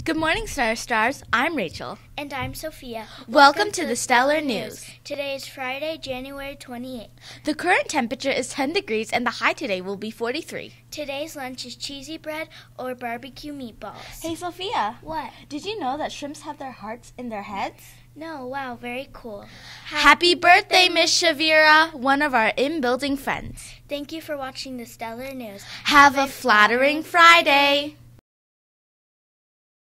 Good morning, Star Stars. I'm Rachel. And I'm Sophia. Welcome to the Stellar News. Today is Friday, January 28th. The current temperature is 10 degrees and the high today will be 43. Today's lunch is cheesy bread or barbecue meatballs. Hey, Sophia. What? Did you know that shrimps have their hearts in their heads? No, wow, very cool. Happy birthday, Miss Shavira, one of our in-building friends. Thank you for watching the Stellar News. Have a flattering Friday.